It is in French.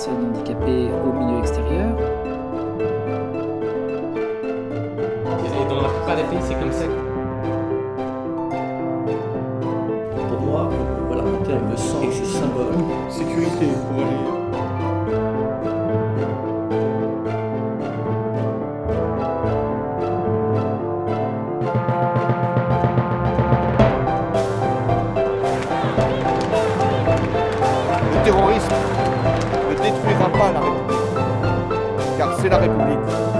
personnes handicapées au milieu extérieur. Et dans la plupart des pays, c'est comme ça. Pour moi, voilà, en termes de sens et symbole. Sécurité pour aller. Le terrorisme ne détruira pas la République, car c'est la République